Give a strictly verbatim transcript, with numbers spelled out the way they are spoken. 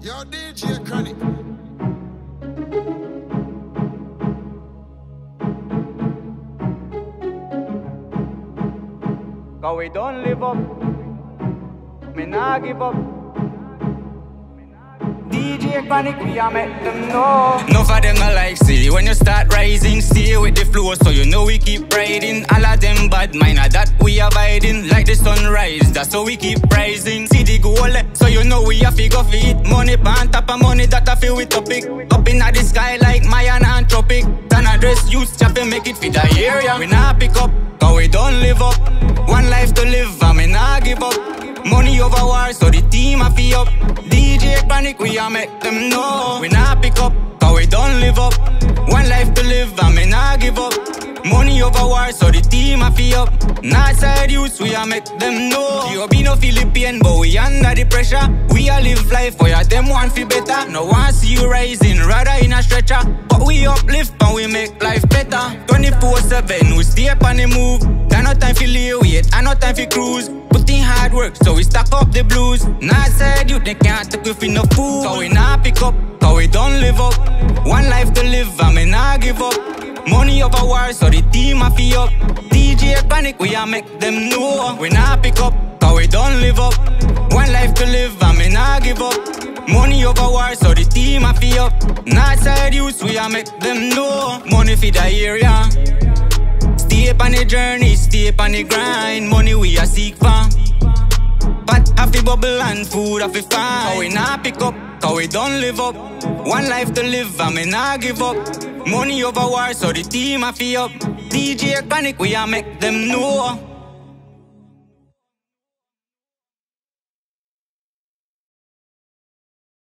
Yo, D J Krahnick. Cause we don't live up, me nah give up. D J Krahnick, we a make them know. Enough of them I like see when you start rising, stay with the flow so you know we keep riding. All of them bad mind that we abiding. Like the sunrise, that's how we keep rising. See the goal, so you know we have to go for it. Money pan top of money that I feel with topic. Up in the sky like mayan and tropic. Turn address youth, chap and make it fit the area. We nah pick up, cause we don't live up. One life to live and me nah give up. Money over war, so the team a fee up. D J Krahnick, we a make them know. We nah pick up, cause we don't live up. One life to live and me nah give up. Money over war, so the team a fee up. Northside youths, we a make them know. You be no Philippine, but we under the pressure. We a live life, for ya them want fi better. No one see you rising, rather in a stretcher. But we uplift and we make life better. twenty-four seven, we stay up on the move. Got no time fi lay wait, and no time fi cruise. Put in hard work, so we stack up the blues. Northside youth, they can't take with no food. Cause we nah pick up, cause we don't live up. One life to live and me nah give up. Money over war, so the team a fee up. D J Krahnick, we a make them know. We nah pick up, cause we don't live up. One life to live and me nah give up. Money over war, so the team a fee up. Northside youths, we a make them know. Money for the area. Stay up on the journey, stay up on the grind. Money we a seek for. But haffi bubble and food haffi find. Cause we nah pick up, cause we don't live up. One life to live and me nah give up. Money over war, so the team a fee up. D J Krahnick, we a make them know.